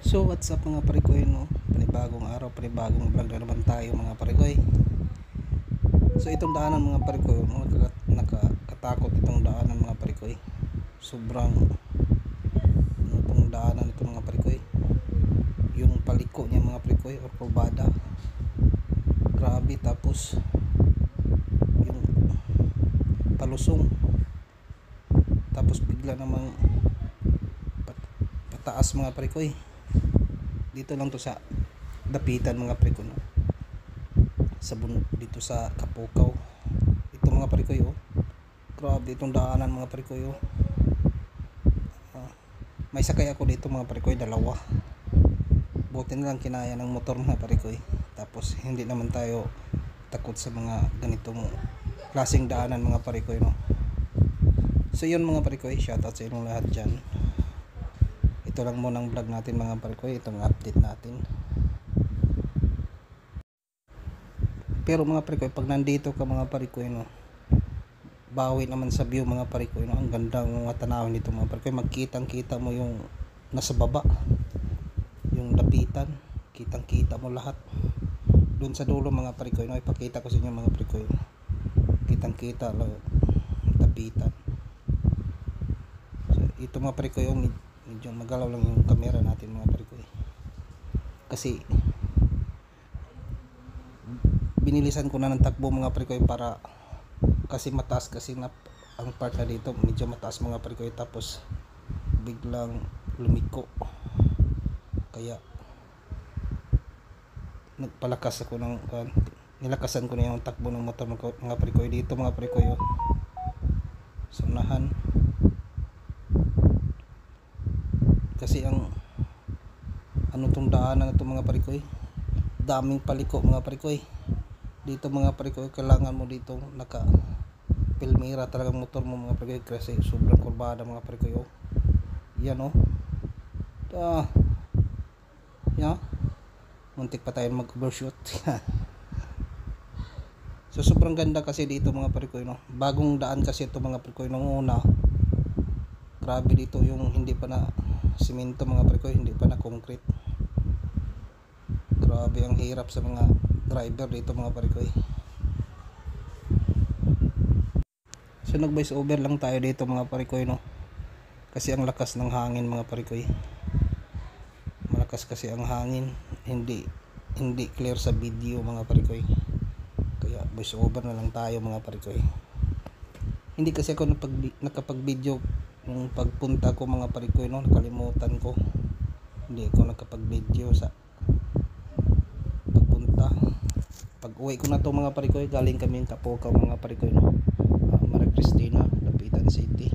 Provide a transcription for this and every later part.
So what's up mga parikoy, no? Panibagong araw, panibagong vlog na naman tayo mga parikoy. So itong daanan mga parikoy, nakakatakot itong daanan mga parikoy. Sobrang itong daanan ito mga parikoy. Yung paliko niya mga parikoy or kubada. Grabe, tapos yung palusong. Tapos bigla namang pataas mga parikoy. Dito lang to sa dapitan mga parikoy, no? Dito sa Kapukaw. Ito mga parikoy, oh. Grabe itong daanan mga parikoy, oh. May sakay ako dito mga parikoy, dalawa. Buti na lang kinaya ng motor mga parikoy. Tapos hindi naman tayo takot sa mga ganitong klaseng daanan mga parikoy, no? So yun mga parikoy, shoutout sa inyong lahat dyan. Ito lang muna ang vlog natin mga parikoy, itong update natin. Pero mga parikoy, pag nandito ka mga parikoy, no, bawi naman sa view mga parikoy, no? Ang ganda ng mga tanawin dito mga parikoy. Magkitang kita mo yung nasa baba, yung dapitan, kitang kita mo lahat. Doon sa dulo mga parikoy, no, ipakita ko sa inyo mga parikoy, kitang kita lang dapitan. So ito mga parikoy, yung medyo magalaw lang yung camera natin mga parikoy, kasi binilisan ko na ng takbo mga parikoy, para kasi mataas kasi na ang part na dito, medyo mataas mga parikoy. Tapos biglang lumiko, kaya nagpalakas ako ng nilakasan ko na yung takbo ng motor mga parikoy. Dito mga parikoy, oh, sa unahan, kasi ang ano tong daanan na to mga parikoy, daming paliko mga parikoy. Dito mga parikoy, kailangan mo dito naka pilmira talagang motor mo mga parikoy, kasi sobrang kurbada mga parikoy, oh. Yan, oh. Yan, muntik pa tayo mag overshoot. So sobrang ganda kasi dito mga parikoy, no? Bagong daan kasi ito mga parikoy. Nung una, grabe dito yung hindi pa na simento mga parikoy, hindi pa na concrete. Grabe ang hirap sa mga driver dito mga parikoy. So nag voice over lang tayo dito mga parikoy, no? Kasi ang lakas ng hangin mga parikoy. Malakas kasi ang hangin, hindi clear sa video mga parikoy. Kaya voice over na lang tayo mga parikoy. Hindi kasi ako nakapag video nung pagpunta ko mga parikoy, no? Nakalimutan ko. Hindi ako nakapag video sa pagpunta. Pag uwi ko na to mga parikoy, galing kami yung Kapukaw mga parikoy, no? Maria Cristina, Dapitan City.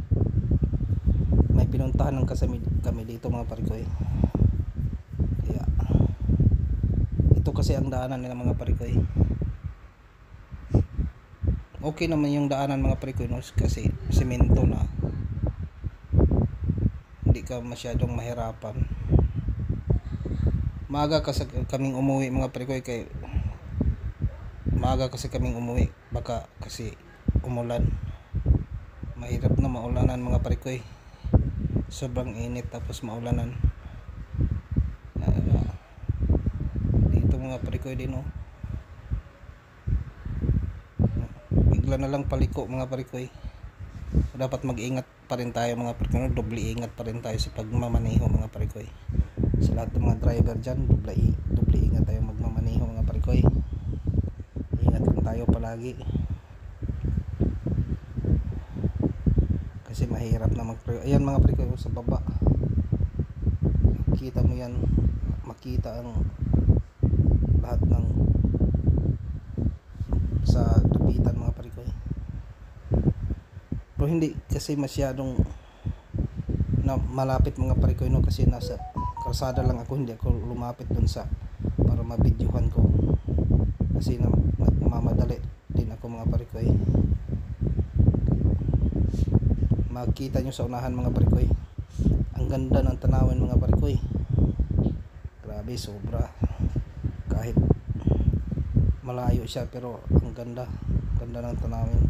May pinuntahan ng kami dito mga parikoy. Kaya ito kasi ang daanan nila mga parikoy. Okay naman yung daanan mga parikoy, no? Kasi semento na, hindi ka masyadong mahirapan. Maaga kasi kaming umuwi mga parikoy, kay maaga kasi kaming umuwi, baka kasi umulan. Mahirap na maulanan mga parikoy, sobrang init tapos maulanan. Dito mga parikoy din, oh, bigla na lang paliko mga parikoy. Dapat mag-ingat pa rin tayo mga parikoy, doble ingat pa rin tayo sa pagmamaneho mga parikoy. Sa lahat ng mga driver dyan, doble ingat tayo magmamaneho mga parikoy. Ingat lang tayo palagi, kasi mahirap na mag-parikoy. Ayan mga parikoy, sa baba kita mo yan, makita ang lahat ng sa dapitan mga parikoy. Pero hindi kasi masyadong na malapit mga parikoy, no? Kasi nasa kalsada lang ako, hindi ako lumapit dun sa para mabidyohan ko, kasi mamadali din ako mga parikoy. Makita nyo sa unahan mga parikoy, ang ganda ng tanawin mga parikoy. Grabe, sobra. Kahit malayo siya, pero ang ganda ng tanawin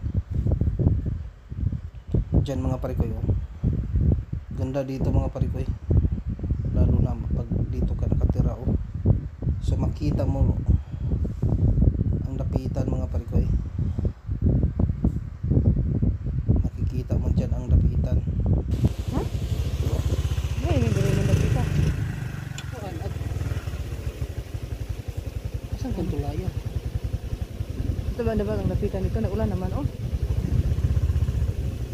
dyan mga parikoy, oh. Ganda dito mga parikoy, lalo na pag makikita mo ang dapitan mga parikoy. Makikita mo dyan ang dapitan. Ha? Ay, hindi rin naman kita. Saan kung tulayan? Ito ba ang lapitan nito? Nag-ulan naman, oh.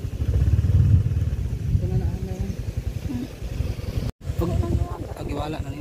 Pag iwala na